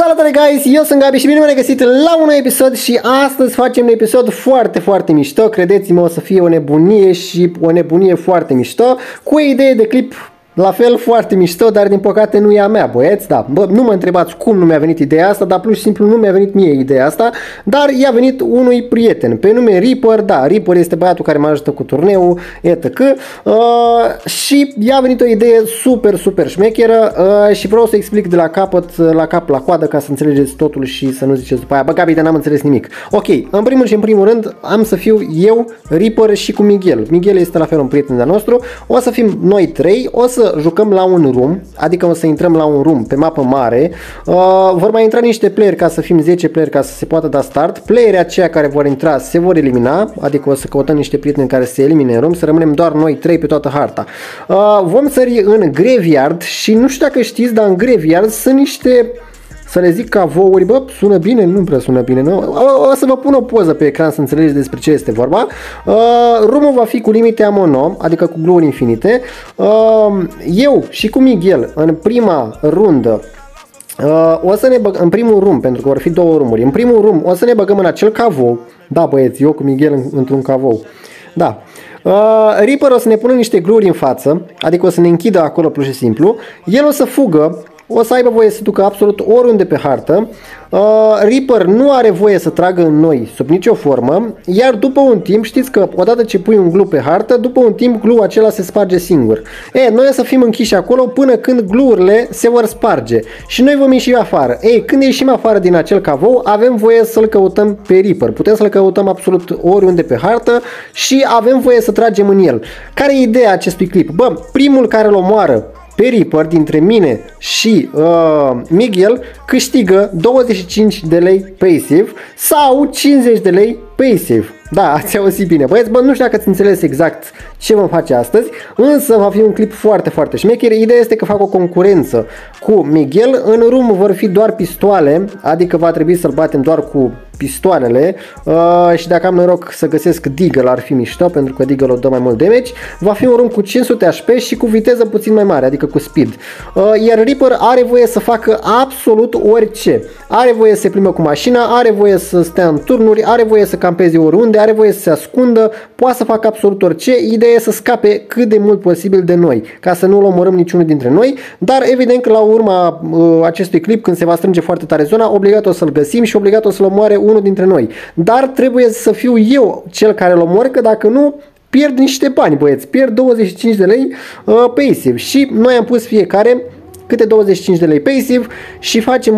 Salutare guys, eu sunt Gabi și bine m-am regăsit la un nou episod și astăzi facem un episod foarte mișto. Credeți-mă, o să fie o nebunie și o nebunie foarte mișto, cu o idee de clip la fel foarte mișto, dar din păcate nu e a mea, băieți, da. Bă, nu mă întrebați cum nu mi-a venit ideea asta, dar plus și simplu nu mi-a venit mie ideea asta, dar i-a venit unui prieten, pe nume Reaper, da, Reaper este băiatul care mă ajută cu turneul, etc. Și i-a venit o idee super șmecheră și vreau să explic de la capăt la cap la coadă ca să înțelegeți totul și să nu ziceți după aia, bă, Gabi, dar n-am înțeles nimic. Ok, în primul și în primul rând am să fiu eu, Reaper și cu Miguel. Miguel este la fel un prieten de-al nostru, o să fim noi trei, o să jucăm la un room, adică o să intrăm la un room pe mapă mare, vor mai intra niște player ca să fim 10 player ca să se poată da start, playerii aceia care vor intra se vor elimina, adică o să căutăm niște prieteni care se elimine în room, să rămânem doar noi 3 pe toată harta. Vom sări în graveyard și nu știu dacă știți, dar în graveyard sunt niște, să le zic, cavouri, bă, sună bine? Nu prea sună bine, nu? O să vă pun o poză pe ecran să înțelegeți despre ce este vorba. Room-ul va fi cu limite amono, adică cu glue infinite. Eu și cu Miguel, în prima rundă, o să ne băgăm în primul room, pentru că vor fi două room-uri. În primul room o să ne băgăm în acel cavou. Da, băieți, eu cu Miguel într-un cavou. Da. Reaper o să ne pună niște glue în față, adică o să ne închidă acolo pur și simplu. El o să fugă, o să aibă voie să ducă absolut oriunde pe hartă. Reaper nu are voie să tragă în noi sub nicio formă, iar după un timp, știți că odată ce pui un glue pe hartă, după un timp glue acela se sparge singur. Noi o să fim închiși acolo până când glue-urile se vor sparge și noi vom ieși afară. Când ieșim afară din acel cavou, avem voie să-l căutăm pe Reaper. Putem să-l căutăm absolut oriunde pe hartă și avem voie să tragem în el. Care e ideea acestui clip? Bă, primul care îl omoară pe Reaper dintre mine și Miguel câștigă 25 de lei passive sau 50 de lei passive. Da, ați auzit bine, băieți, bă, nu știu dacă ați înțeles exact ce vom face astăzi, însă va fi un clip foarte șmecher. Ideea este că fac o concurență cu Miguel, în room vor fi doar pistoale, adică va trebui să-l batem doar cu pistoalele și dacă am noroc să găsesc Deagle ar fi mișto, pentru că Deagle o dă mai mult damage. Va fi un room cu 500 HP și cu viteză puțin mai mare, adică cu speed. Iar Reaper are voie să facă absolut orice. Are voie să se plimbă cu mașina, are voie să stea în turnuri, are voie să campeze oriunde, are voie să se ascundă, poate să facă absolut orice. Ideea e să scape cât de mult posibil de noi, ca să nu-l omorâm niciunul dintre noi, dar evident că la urma acestui clip, când se va strânge foarte tare zona, obligat o să-l găsim și obligat o să-l omoare unul dintre noi. Dar trebuie să fiu eu cel care îl omor, că dacă nu, pierd niște bani, băieți, pierd 25 de lei passive și noi am pus fiecare câte 25 de lei passive și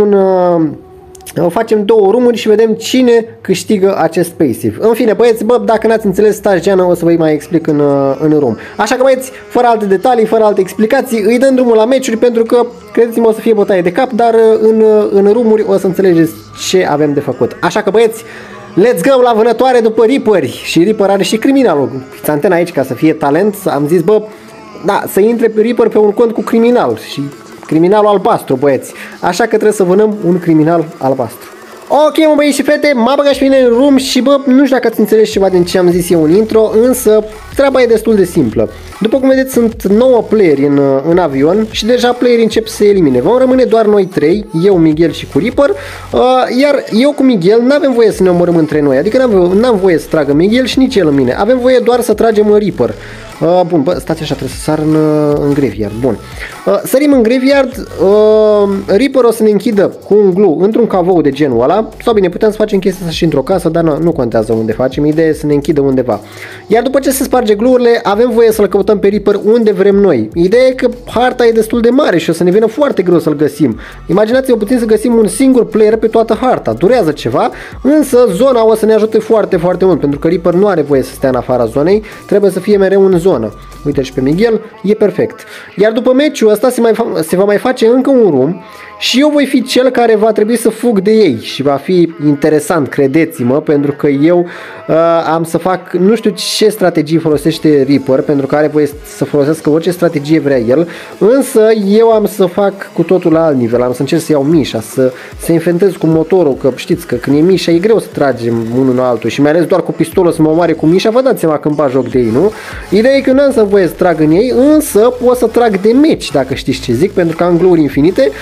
facem două room-uri și vedem cine câștigă acest passive. În fine, băieți, bă, dacă n-ați înțeles, stați geană, o să vă mai explic în room. Așa că, băieți, fără alte detalii, fără alte explicații, îi dăm drumul la meciuri, pentru că, credeți-mă, o să fie bătaie de cap, dar în room-uri o să înțelegeți ce avem de făcut. Așa că, băieți, let's go la vânătoare după Reaper. Și Reaper are și criminalul. Fiți antena aici ca să fie talent. Am zis, bă, da, să intre pe Reaper pe un cont cu criminal și criminalul albastru, băieți. Așa că trebuie să vânăm un criminal albastru. Ok, mă, băieți și fete, m-a băgat și mine în room și, bă, nu știu dacă ați înțeles ceva din ce am zis eu în intro, însă treaba e destul de simplă. După cum vedeți, sunt 9 playeri în avion și deja playerii încep să se elimine. Vom rămâne doar noi 3, eu, Miguel și cu Reaper, iar eu cu Miguel n-avem voie să ne omorâm între noi, adică n-am voie să tragă Miguel și nici el în mine. Avem voie doar să tragem în Reaper. Bun, bă, stați așa, trebuie să sar în graveyard. Bun. Sărim în graveyard. Reaper o să ne închidă cu un glue într-un cavou de genul ăla. Sau bine, putem să facem chestia asta și într-o casă, dar nu contează unde facem. Ideea e să ne închidă undeva. Iar după ce se sparge glue-urile, avem voie să-l căutăm pe Reaper unde vrem noi. Ideea e că harta e destul de mare și o să ne vină foarte greu să-l găsim. Imaginați-vă puțin să găsim un singur player pe toată harta. Durează ceva, însă zona o să ne ajute foarte mult, pentru că Reaper nu are voie să stea în afara zonei. Trebuie să fie mereu în zonă. Uite și pe Miguel, e perfect. Iar după meciul ăsta se va mai face încă un room și eu voi fi cel care va trebui să fug de ei și va fi interesant, credeți-mă, pentru că eu am să fac, nu știu ce strategii folosește Reaper, pentru că are voie să folosească orice strategie vrea el, însă eu am să fac cu totul la alt nivel, am să încerc să iau mișa, să infectez cu motorul, că știți că când e mișa e greu să tragem unul în altul și mai ales doar cu pistolul să mă omoare cu mișa, vă dați seama când bag joc de ei, nu? Ideea e că nu am să voie să trag în ei, însă pot să trag de meci, dacă știți ce zic, pentru că am glue infinite și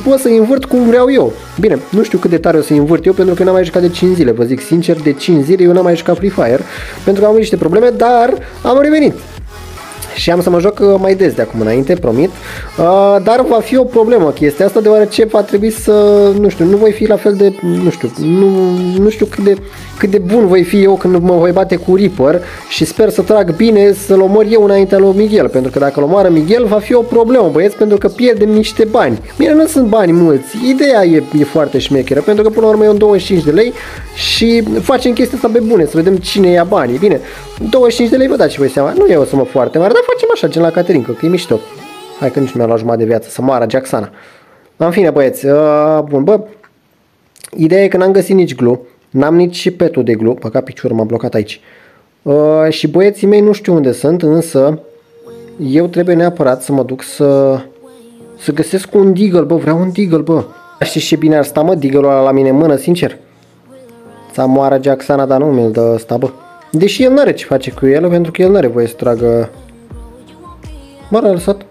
pot să învârt cum vreau eu. Bine, nu știu cât de tare o să învârt eu, pentru că n-am mai jucat de 5 zile, vă zic sincer, de 5 zile eu n-am mai jucat Free Fire, pentru că am niște probleme, dar am revenit. Și am să mă joc mai des de acum înainte, promit, dar va fi o problemă chestia asta, deoarece va trebui să, nu știu, nu voi fi la fel de, nu știu cât de bun voi fi eu când mă voi bate cu Reaper și sper să trag bine, să-l omor eu înaintea lui Miguel, pentru că dacă îl omoară Miguel va fi o problemă, băieți, pentru că pierdem niște bani. Bine, nu sunt bani mulți, ideea e foarte șmecheră, pentru că până la urmă e 25 de lei și facem chestia asta pe bune, să vedem cine ia banii. Bine, 25 de lei vă dați și voi seama, nu e o sumă foarte mare, dar facem așa, gen la Caterinca, că e mișto. Hai că nici nu mi-a luat jumătate de viață, să moară Jacksana. În fine, băieți, bun, bă, ideea e că n-am găsit nici glue, n-am nici petul de glue, păcat piciorul m-a blocat aici. Și băieții mei nu știu unde sunt, însă eu trebuie neapărat să mă duc să găsesc un deagle, bă, vreau un deagle, bă. Știți ce bine ar sta, mă, deagle-ul ăla la mine în mână, sincer. Să moară Jacksana, dar nu mi-l dă ăsta, bă. Deși el n-are ce face cu el, pentru că el n-are voie să tragă... Bă, l-a lăsat.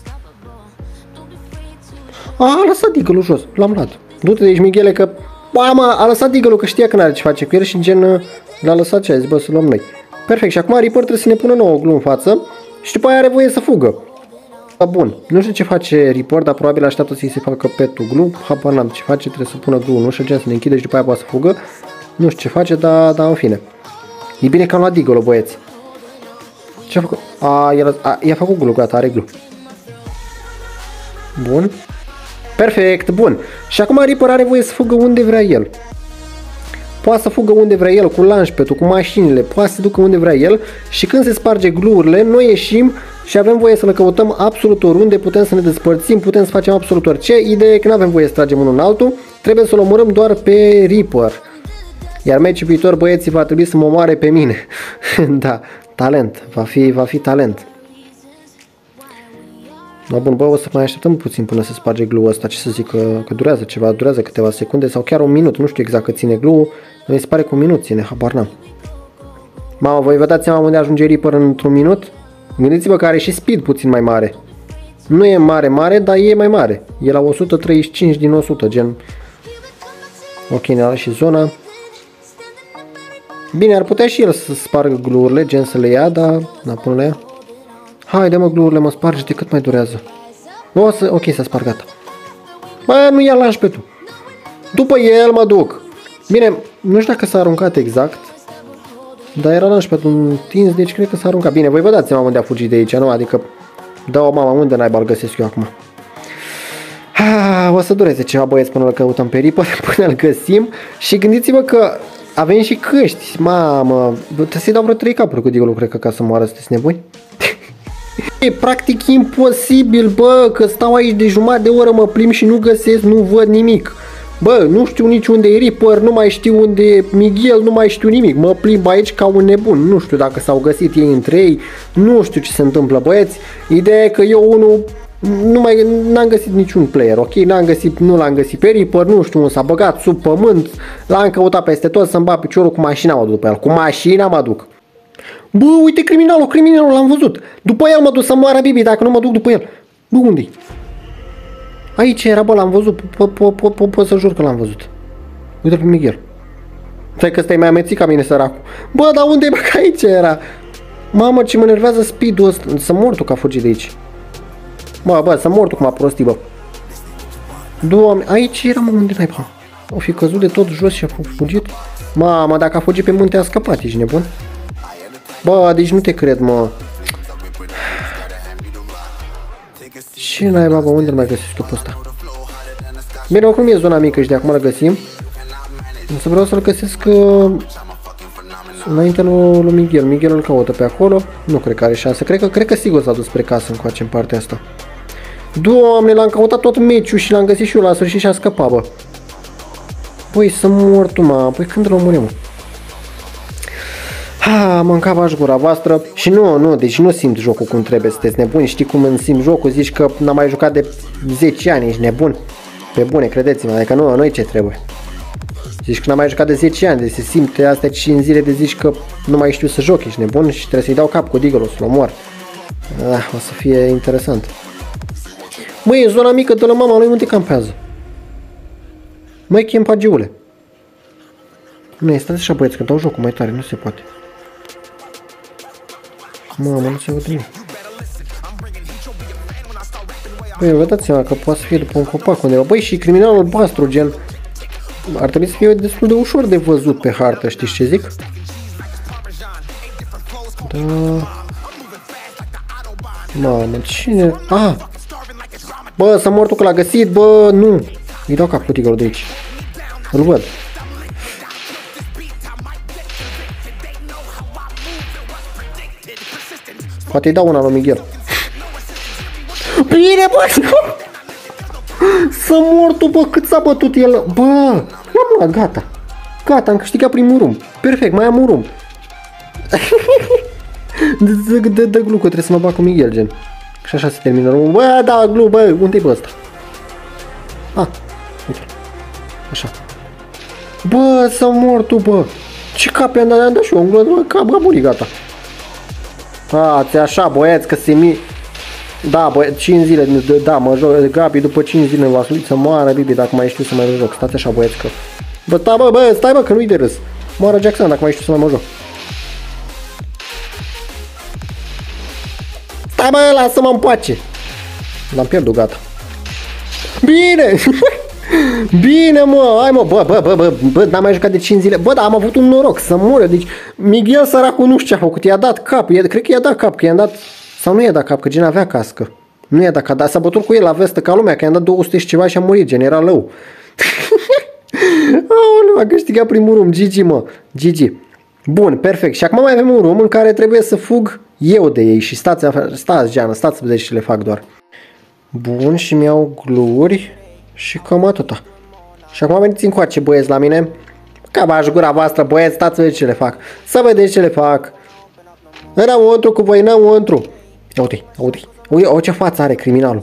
A lăsat deagle-ul jos, l-am luat. Du-te de aici, Mighele, că... Bă, mă, a lăsat deagle-ul, că știa că n-are ce face cu el și gen l-a lăsat și a zis, bă, să luăm noi. Perfect, și acum Reaper trebuie să ne pună nouă glue în față și după aia are voie să fugă. Bun, nu știu ce face Reaper, dar probabil așteaptă să-i se facă petul glue. Habar n-am ce face, trebuie să pună glue, nu știu, gen să ne închide și după aia poate să fugă. Nu știu ce face, dar în fine. E bine că am luat deagle-ul, băieți. Ce a făcut? I-a făcut glue, gata, are glue. Bun. Perfect, bun. Și acum Reaper are voie să fugă unde vrea el. Poate să fugă unde vrea el, cu launchpad-ul, cu mașinile, poate să se ducă unde vrea el și când se sparge glue-urile, noi ieșim și avem voie să le căutăm absolut oriunde, putem să ne despărțim, putem să facem absolut orice. Ideea e că nu avem voie să tragem unul în altul, trebuie să-l omorâm doar pe Reaper. Iar meciul viitor, băieții, va trebui să mă omoare pe mine. Da, talent, va fi talent. No, bun, bă, o să mai așteptăm puțin până se sparge glue-ul ăsta, ce să zic, că durează ceva, durează câteva secunde sau chiar un minut, nu știu exact cât ține glue-ul, mi se pare că un minut ține, habar n-am. Mamă, voi vă dați seama unde ajunge Reaper într-un minut? Gândiți-vă că are și speed puțin mai mare. Nu e mare, dar e mai mare. E la 135 din 100, gen. Ok, ne-a luat și zona. Bine, ar putea și el să spargă glue-urile, gen să le ia, dar până la ea. Haide, mă, glue-urile, mă, sparge-te, cât mai durează. Ok, s-a spart, gata. Bă, nu ia launchpad-ul. După el mă duc. Bine, nu știu dacă s-a aruncat exact, dar era launchpad-ul întins, deci cred că s-a aruncat. Bine, voi vă dați seama unde a fugit de aici, nu? Adică, dă-o, mama, unde naiba îl găsesc eu acum? O să dureze ceva, băieți, până îl căutăm pe Reaper, până îl găsim. Și gândiți-vă că avem și căști. Mamă, trebuie să-i dau vreo 3 capuri cu deagle-ul, cred că, ca să moară, sunteți nebuni? E practic imposibil, bă, că stau aici de jumătate de oră, mă plimb și nu găsesc, nu văd nimic. Bă, nu știu nici unde e Reaper, nu mai știu unde e Miguel, nu mai știu nimic. Mă plimb aici ca un nebun, nu știu dacă s-au găsit ei între ei, nu știu ce se întâmplă, băieți. Ideea e că eu n-am găsit niciun player, ok? Nu l-am găsit pe Reaper, nu știu unde s-a băgat sub pământ, l-am căutat peste tot să-mi bat piciorul, cu mașina mă duc după el, cu mașina mă duc. Bă, uite criminalul, l-am văzut. După el mă duc să moară Bibi, dacă nu mă duc după el. Bă, unde-i? Aici era, bă, l-am văzut, pot să jur că l-am văzut. Uite pe Miguel. Stai că stai mai amețit ca mine, săracul. Bă, dar unde-i, bă, că aici era? Mamă, ce mă nervează speed-ul ăsta. Să mor tu că a fugit de aici. Bă, să mor tu cum a prostit, bă. Doamne, aici era, mă, unde n-ai, bă? O fi căzut de tot jos și a fugit. Mamă, dacă a fugit pe munte a scăpat, ești nebun? Bă, deci nu te cred, mă. Ce naiba, bă, unde-l mai găsești tu pe ăsta? Bine, oricum e zona mică și de acum îl găsim. Însă vreau să-l găsesc înainte lui Miguel. Miguel îl caută pe acolo. Nu cred că are șansă. Cred că sigur s-a dus spre casă încoace în partea asta. Doamne, l-am căutat tot meciul și l-am găsit și eu la sfârșit și a scăpat, bă. Păi să mor tu, mă. Păi când îl omorâm, mă? Mâncava gura voastră și deci nu simt jocul cum trebuie, sunteți nebuni, știi cum îmi simt jocul, zici că n-am mai jucat de 10 ani, ești nebun? Pe bune, credeți-mă, adică nu-i ce trebuie. Zici că n-am mai jucat de 10 ani, deci se simte astea 5 zile de zici că nu mai știu să joc, ești nebun și trebuie să-i dau cap cu deagle-ul, să-l omor. O să fie interesant. Măi, e zona mică de la mama lui, unde campează? Mai chem pagiule. Nu, este așa băieți, că dau jocul mai tare, nu se poate. Mamă, nu se aude nimic. Băi, vă dați seama că poate să fie după un copac undeva. Băi, și criminalul albastru, gen... Ar trebui să fie destul de ușor de văzut pe hartă, știți ce zic? Da... Mamă, cine... Ah! Bă, s-a mortul că l-a găsit, bă, nu! Îi dau cap cu tigărul de aici. Îl văd. Poate îi dau una lui Miguel. Bine, bă! Să mor tu, bă, cât s-a bătut el. Bă, l-am luat, gata. Gata, am câștigat primul rum. Perfect, mai am un rum. Dă glu, că trebuie să mă bag cu Miguel, gen. Și așa se termină rumul. Bă, da, glu, bă, unde-i bă ăsta? Ah, uite. Așa. Bă, să mor tu, bă. Ce cap i-am dat? I-am dat și eu un glu, bă, cap, a murit, gata. A, ți așa, băieți, că se mi... Da, bă, 5 zile, da, mă joc, Gabi, după 5 zile v-a suit să moară, Bibi, dacă mai știu să mai joc. Stați așa, băieți, că... Bă, stai, bă, stai, bă, că nu-i de râs. Moară Jackson, dacă mai știu să mai joc. Stai, bă, lasă-mă în pace. L-am pierdut, gata. Bine! Bine, mă, hai, mă, bă, n-am mai jucat de 5 zile. Bă, dar am avut un noroc să mor, deci Miguel săracul nu știu ce a făcut, i-a dat cap, cred că i-a dat cap, că i-a dat... Sau nu i-a dat cap, că gen avea cască. Nu i-a dat cap, dar s-a bătut cu el la vestă ca lumea, că i-a dat 200 și ceva și a murit, gen, era lău. Aoleu, a câștigat primul rum, GG, mă, GG. Bun, perfect, și acum mai avem un rum în care trebuie să fug eu de ei și stați, Geana, stați să vedeți ce le fac doar. Bun, și mi-au gluri și cam atâta. Și acum veniți încoace, băieți, la mine. Ca v-aș gura voastră, băieți, stați să vedeți ce le fac. Să vedeți ce le fac. Înăuntru cu voi, înăuntru. Uite, ce față are criminalul.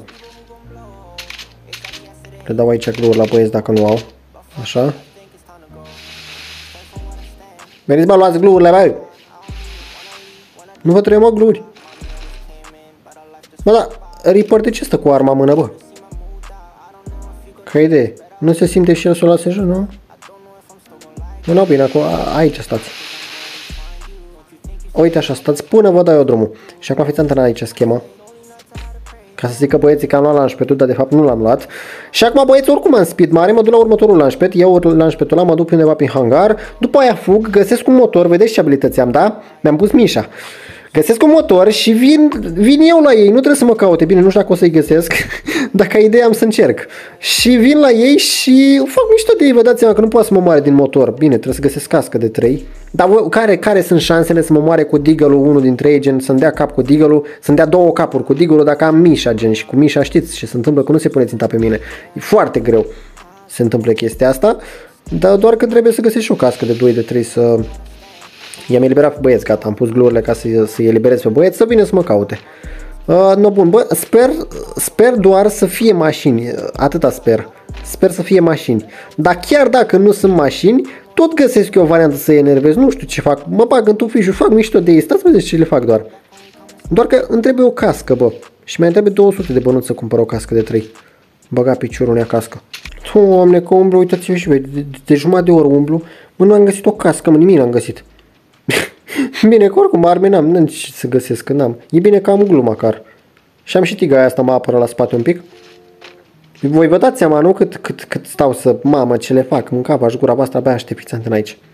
Le dau aici gluri la băieți dacă nu au. Așa. Veniți, bă, luați glurile, bă. Nu vă trebuie, mă, gluri. Bă, da, Reaper, de ce stă cu arma în mână, bă? Că idee. Nu se simte și el să o lase jos, nu? Nu, bine, acum, aici stați. Uite așa, stați până vă dau eu drumul. Și acum fiți antrenat aici schema. Ca să zic că băieții că am luat launchpad-ul, dar de fapt nu l-am luat. Și acum băieți, oricum am speed mare, mă duc la următorul launchpad, iau launchpad-ul ăla, mă duc pe undeva prin hangar, după aia fug, găsesc un motor, vedeți ce abilități am, da? Mi-am pus Mișa. Găsesc un motor și vin eu la ei, nu trebuie să mă caute, bine, nu știu dacă o să-i găsesc, dacă ideea am să încerc. Și vin la ei și fac mișto de ei, vă dați seama că nu poate să mă moare din motor. Bine, trebuie să găsesc cască de 3. Dar care sunt șansele să mă moare cu Deagle-ul, unul dintre ei, gen să-mi dea cap cu Deagle-ul, să-mi dea 2 capuri cu Deagle-ul dacă am Mișa, gen, și cu Mișa știți ce se întâmplă, că nu se pune ținta pe mine. E foarte greu se întâmplă chestia asta, dar doar că trebuie să găsesc și o cască de 2, de 3 să... I-am eliberat pe băieți, gata, am pus glurile ca să-i eliberez pe băieți, să vină să mă caute. No, bun, bă, sper doar să fie mașini, atâta sper. Sper să fie mașini. Dar chiar dacă nu sunt mașini, tot găsesc eu o variantă să-i enervez, nu știu ce fac. Mă bag în tufișul, fac mișto de ei, stați să vedeți ce le fac doar. Doar că îmi trebuie o cască, bă. Și mai trebuie 200 de bănuți să cumpăr o cască de 3. Băga piciorul în ea cască. Doamne, că umblu, uitați-vă și voi, de jumătate de oră umblu, mă, nu am găsit o cască, mă, nimic n-am găsit. Bine, că oricum arme n-am ce să găsesc, că n-am. E bine că am glu măcar. Și am și tigaia asta, mă apără la spate un pic. Voi vă dați seama, nu? Cât stau să... Mamă, ce le fac? În cap, aș gura voastră, abia aștept, fiți antena aici.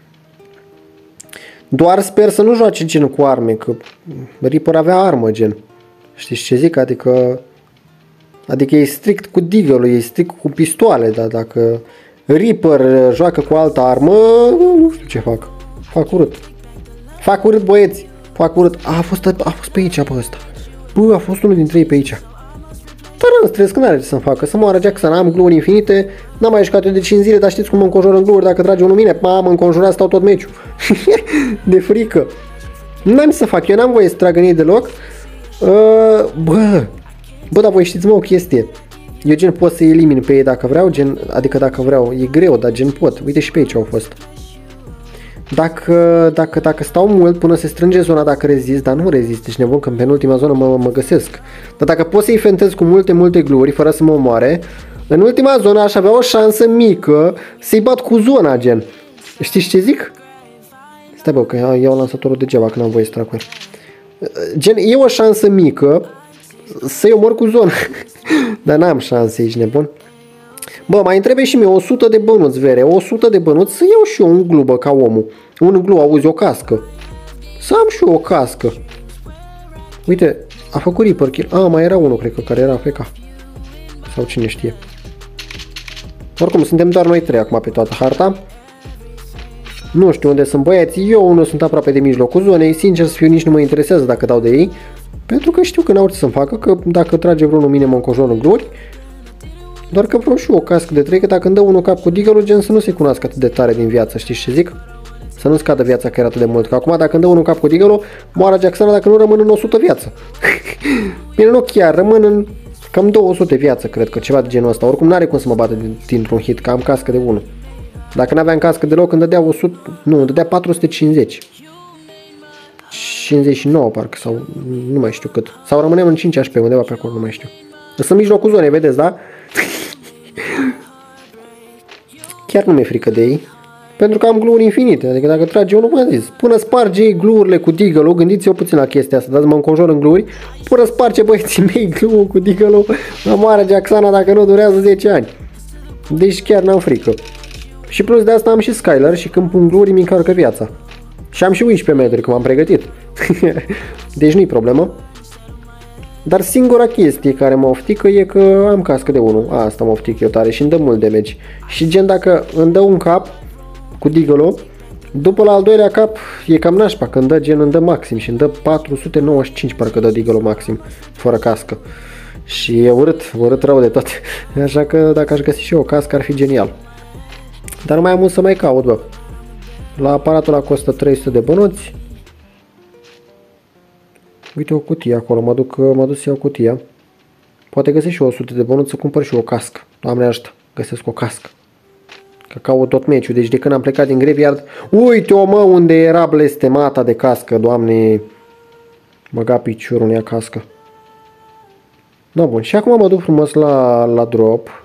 Doar sper să nu joace gen cu arme, că Reaper avea armă, gen. Știți ce zic? Adică e strict cu Deagle-ul, e strict cu pistoale, dar dacă Reaper joacă cu altă armă, nu știu ce fac. Fac urât, băieți. Fac urât. A fost pe aici, bă, ăsta. Bă, a fost unul dintre ei pe aici. Dar nu stres, că n-are ce să-mi facă. Să moară Jackson, am gluri infinite. N-am mai jucat eu de 5 zile, dar știți cum mă înconjur în gluri dacă trage unul mine. Mamă, înconjurat, stau tot meciul. De frică. N-am să fac, eu n-am voie să tragă în ei deloc. Bă, dar voi știți, mă, o chestie. Eu gen pot să-i elimin pe ei dacă vreau, gen, adică dacă vreau, e greu, dar gen pot. Uite și pe aici au fost. Dacă stau mult până se strânge zona, dacă rezist, dar nu rezist, deci nebun că în penultima zonă mă găsesc. Dar dacă pot să-i fentez cu multe gluri fără să mă omoare, În ultima zonă aș avea o șansă mică să-i bat cu zona, gen. Știți ce zic? Stai bă, că iau lansatorul degeaba, că n-am voie să trag cu el. Gen, e o șansă mică să-i omor cu zona. Dar n-am șanse, ești nebun. Bă, mai întrebe și mie 100 de bănuți, vere. 100 de bănuți să iau și eu un glubă ca omul. Un glu, auzi, o cască. Să am și eu o cască. Uite, a făcut Reaper kill. Mai era unul, cred că, care era AFK. Sau cine știe. Oricum, suntem doar noi trei acum pe toată harta. Nu știu unde sunt băieții. Eu unul sunt aproape de mijlocul zonei. Sincer să fiu, nici nu mă interesează dacă dau de ei. Pentru că știu că n-au ce să-mi facă. Că dacă trage vreunul mine mă înconjoară în glori. Doar că vreau și eu o cască de 3. Că dacă îmi dă unul cap cu deagle-ul, gen să nu se cunoască atât de tare din viață. Știți ce zic? Să nu scadă viața că era atât de mult. Că acum dacă îmi dă unul cap cu deagle-ul, moară Jacksana dacă nu rămân în 100 viață. Bine, nu chiar. Rămân în cam 200 viață, cred că, ceva de genul ăsta. Oricum n-are cum să mă bată dintr-un hit, că am cască de 1. Dacă n-aveam cască deloc, îmi dădea 100, nu, îmi dădea 450. 59 parcă, sau nu mai știu cât. Sau rămâneam în 5 HP, undeva pe acolo, nu mai știu. Sunt în mijlocul zonei, vedeți, da? Chiar nu mi-e frică de ei. Pentru că am gluri infinite, adică dacă trage unul, v-am zis, până sparge ei gluurile cu deagle-ul, gândiți-vă puțin la chestia asta, dați mă înconjor în gluri, până sparge băieții mei glue cu deagle-ul, mă moară Jacksana dacă nu durează 10 ani. Deci chiar n-am frică. Și plus de asta am și Skylar și când pun gluri mi încarcă viața. Și am și 11 metri, că m-am pregătit. Deci nu-i problemă. Dar singura chestie care mă oftică e că am cască de 1. Asta mă oftică eu tare și îmi dă mult damage. Și gen dacă îmi dă un cap cu deagle-ul, după la al doilea cap e cam nașpa, când dă gen îmi dă maxim și îmi dă 495 parcă dă deagle-ul maxim, fără cască. Și e urât rău de tot. Așa că dacă aș găsi și eu o cască ar fi genial. Dar nu mai am mult să mai caut, bă. La aparatul ăla costă 300 de bănuți. Uite o cutie acolo, mă duc să iau cutia. Poate găsesc și 100 de bănuți să cumpăr și o cască. Doamne ajută, găsesc o cască. Că caut tot meciul, deci de când am plecat din graveyard. Uite-o mă, unde era blestemata de cască, Doamne. Băga piciorul în ea cască. Da, bun, și acum mă duc frumos la drop.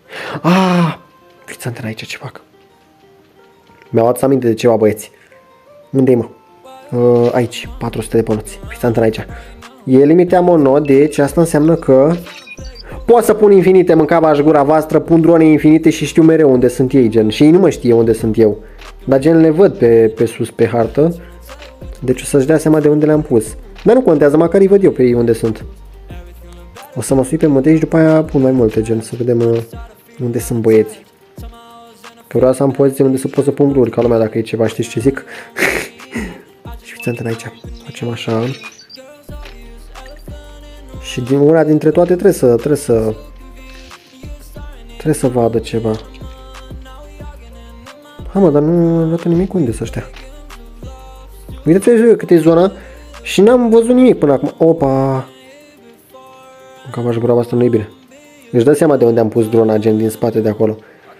Fiți antena aici ce fac. Mi-au adus aminte de ceva, băieți. Unde-i, mă? Aici, 400 de bănuți. Fiți antena aici. E limita mono, deci asta înseamnă că pot să pun infinite, mâncava-și gura voastră, pun drone infinite și știu mereu unde sunt ei, gen. Și ei nu mă știe unde sunt eu. Dar gen le văd pe sus, pe hartă. Deci o să-și dea seama de unde le-am pus. Dar nu contează, măcar îi văd eu pe ei unde sunt. O să mă sui pe mătei și după aia pun mai multe, gen, să vedem unde sunt băieții. Că vreau să am poziție unde să pot să pun gluri ca lumea dacă e ceva, știți ce zic? Și fiți antena aici. Facem așa. Și din una dintre toate trebuie să vadă ceva. Mă, dar nu arată nimic unde să stea. Uitați-vă cât e zona și n-am văzut nimic până acum. Opa! Cam aș gura asta nu e bine. Își dă seama de unde am pus drona, gen din spate de acolo.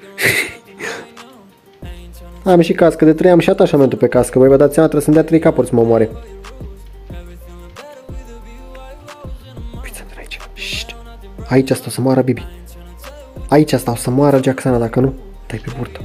Am și cască de 3, am și atașamentul pe cască. Voi vă dați seama, trebuie să-mi dea 3 capuri să mă omoare. Fiți aici. Șt. Aici stau să moară Bibi. Aici stau să moară Jacksana, dacă nu, dai pe burtă.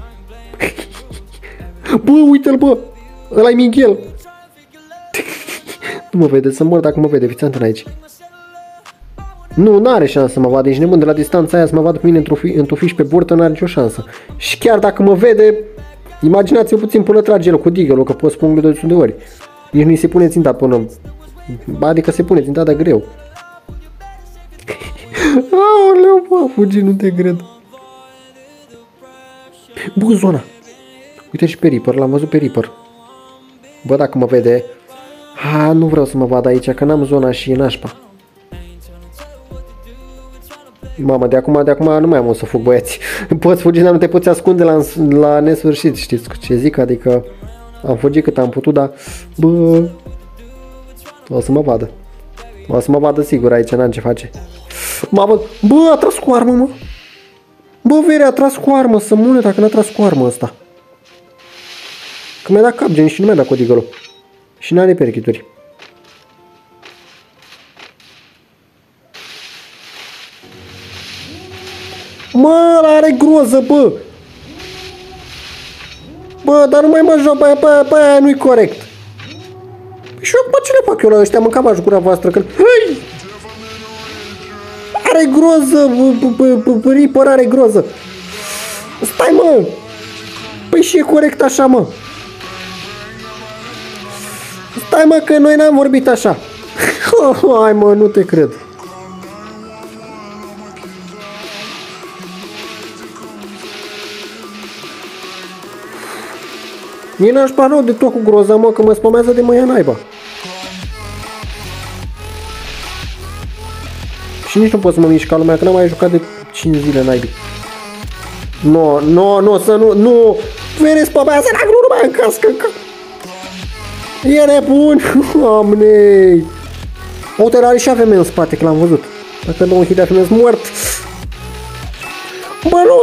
Bă, uite-l, bă! Ăla-i Miguel. Nu mă vede, să mor dacă mă vede, fiți antena aici. Nu, n-are șansă să mă vadă, ești nebun, de la distanța aia să mă vadă pe mine într-o fiș pe burtă, n-are nicio șansă. Și chiar dacă mă vede, imaginați-vă puțin până trage el cu deagle-ul, că pot spun de 200 de ori. Nici nu-i se pune ținta până... Adică se pune ținta, dar greu. Aoleu, bă, fugi, nu te cred. Bă, zona. Uite și pe Reaper, l-am văzut pe Reaper. Bă, dacă mă vede... nu vreau să mă vadă aici, că n-am zona și e nașpa. Mamă, de acum nu mai am o să fug, băieți. Poți fugi, dar nu te poți ascunde la nesfârșit, știți ce zic? Adică am fugit cât am putut, dar... Bă... O să mă vadă. O să mă vadă sigur aici, n-am ce face. Mamă, bă, a tras cu armă, mă. Bă, vere, a tras cu armă, să mune dacă n-a tras cu armă ăsta. Că mi-a dat cap, gen, și nu mi-a dat codigălul. Și n-are perchituri. Mă, are groză, bă! Bă, dar nu mai mă joc, bă, aia nu-i corect. Și eu, bă, ce le fac eu la ăștia? Mâncam aș gura voastră, că... Hei! Are groză, Reaper are groză. Stai, mă! Păi și e corect așa, mă. Stai, mă, că noi n-am vorbit așa. Hai, mă, nu te cred. Mie n-aș rău de tot cu groza, mă, că mă spamează de măia naiba. Și nici nu pot să mă mișc ca lumea, că n-am mai jucat de 5 zile naibii. No, să nu, vene spamează, dacă nu mai încască. E nebun, doamne. Uite, are și AVM în spate, că l-am văzut. Dacă nu închidea fi mort. Bă, nu!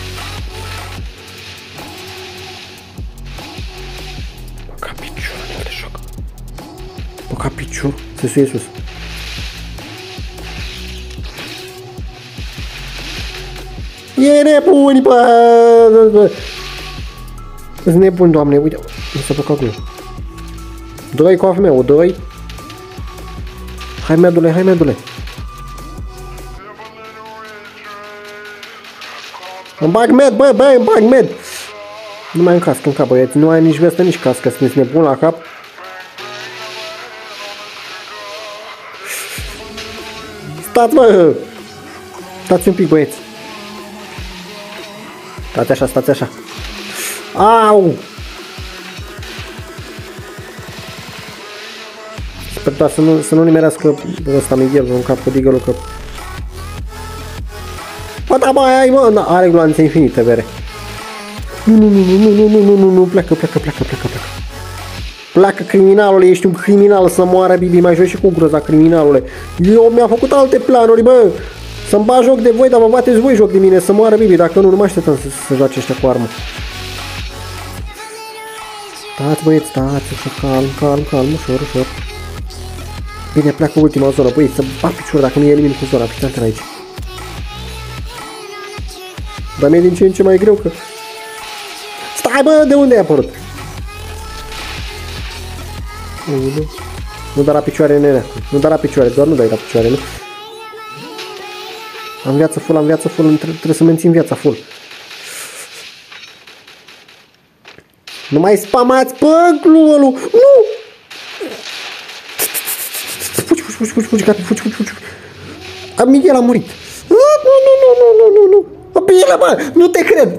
Bă, ca picior, nu te joc. Bă, ca picior, se suie sus. E nebun, bă! Sunt nebun, doamne, uite, nu s-a făcut acolo. Doi cu AVM-ul, doi. Hai, medule. Îmi bag med, bă, îmi bag med. Nu mai am cască în cap, băieți, nu ai nici vestă, nici cască, sunteți nebun la cap. Stați, bă! Stați un pic, băieți. Stați așa. Au! Sper doar să nu nimerească ăsta Miguel în cap cu Deagle-ul, că... Bă, da, bă, ai, mă, are gloanțe infinite, vere. Nu, pleacă. Pleacă, criminalule, ești un criminal, să moară Bibi, mai joci și cu groza, criminalule. Eu mi-am făcut alte planuri, bă. Să-mi bag joc de voi, dar vă bateți voi joc de mine, să moară Bibi, dacă nu mai așteptăm să joace ăștia cu armă. Stați, băieți, stați, calm, ușor. Bine, pleacă ultima zonă, băieți, să bat picior dacă nu e elimin cu zona, fiți aici. Dar mi-e din ce în ce mai greu că... Stai, bă, de unde ai apărut? Nu da la picioare, nenea. Nu da la picioare, doar nu dai la picioare, nu? Am viață full, trebuie să mențin viața full. Nu mai spamați, bă, gluălu! Nu! Fugi, gata, fugi. Miguel a murit. Nu. Bine, bă, nu te cred.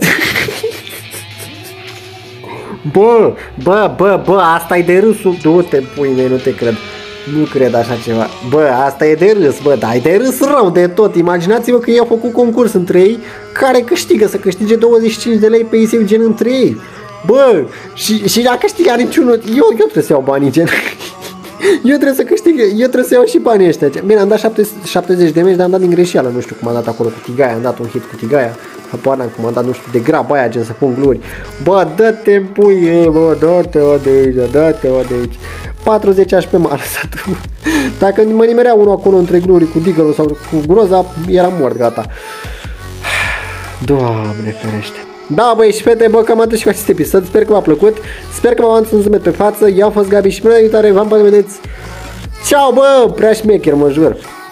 Bă, asta e de râsul. Du-te, pui mei, nu te cred. Nu cred așa ceva. Bă, asta e de râs, bă, dar e de râs rău de tot. Imaginați-vă că i-au făcut concurs între ei care câștigă, să câștige 25 de lei pe ISIL gen între ei. Bă, și dacă câștiga niciunul, eu trebuie să iau banii gen. Eu trebuie să câștig, eu trebuie să iau și banii ăștia. Bine, am dat 70 de meci, dar am dat din greșeală, nu știu cum am dat acolo cu tigaia, am dat un hit cu tigaia. Habar cum am dat, nu știu, de grab aia, gen să pun gluri. Bă, dă-te în puie, bă, dă-te-o de aici. 40 HP m-a lăsat. Dacă mă nimerea unul acolo între gluri cu Deagle sau cu groza, era mort, gata. Doamne ferește. Da, băi și fete, bă, cam atât și cu acest episod. Sper că v-a plăcut. Sper că v-am adus un zâmbet pe față. Eu am fost Gabi și până la viitoare v-am păi vedeți. Ceau, bă, prea șmecher, mă jur.